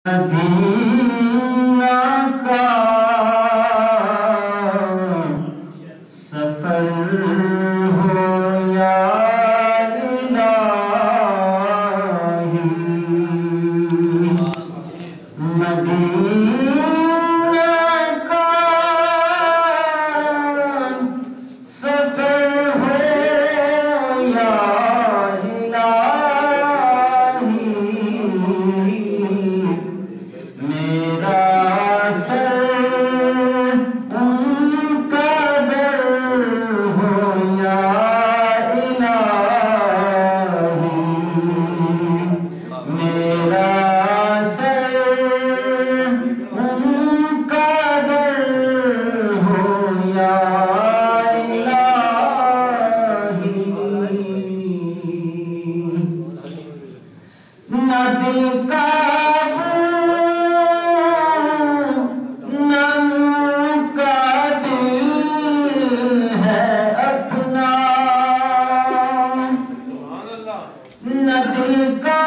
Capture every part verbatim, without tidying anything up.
مدینہ کا سفر ہو یا الہی، مدینہ کا سفر ہو یا نہ دل کا نہ منہ کا دل ہے اپنا، نہ دل کا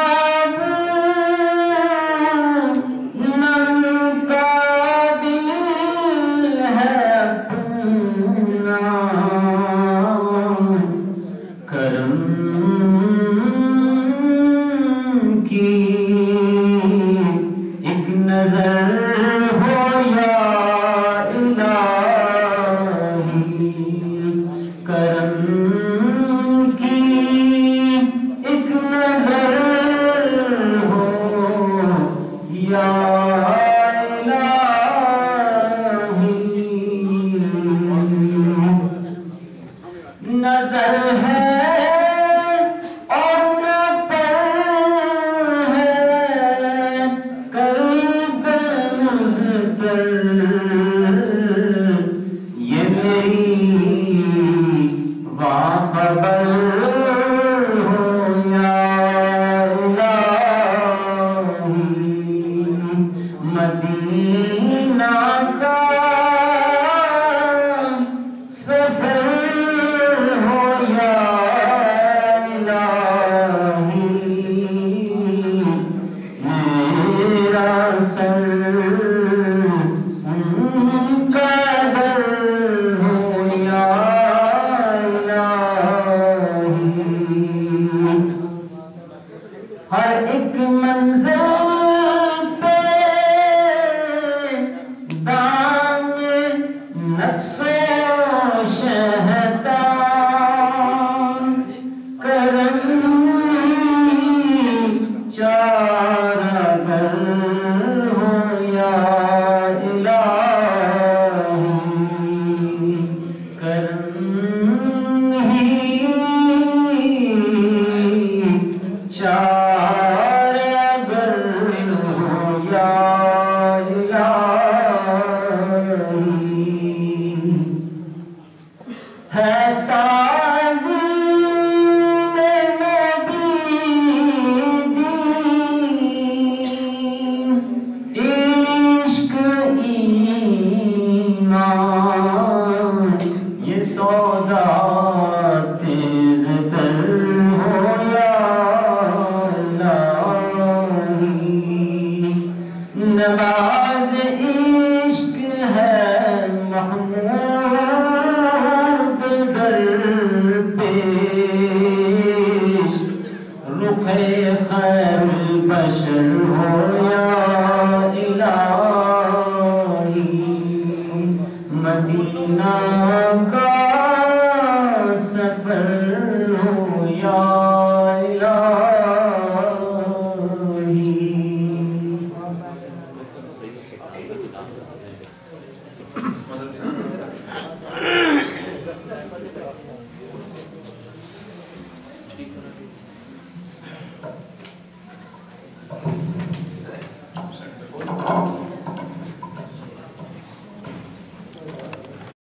نہ منہ کا دل ہے اپنا، کرم کی ایک نظر ہو یا الہی، کرم کی ایک نظر ہو یا الہی، نظر ہے یہ میری باخبر ہو یا الہی، مدینہ کا سفر ہو یا الہی، میرا سر ہر ایک منزل پہ دام نفس و شہدان، کرم چارہ گر ہو یا الہی، کرم ہی چار گر ہو یا الہی، ہے تعظیم نبی دین، عشق ایمان یہ سودا تیز در ہو یا نواز عشق ہے محمود در پیش، رخ خیر البشر ہو یا الہی، مدینہ کا سفر ہو یا الہی۔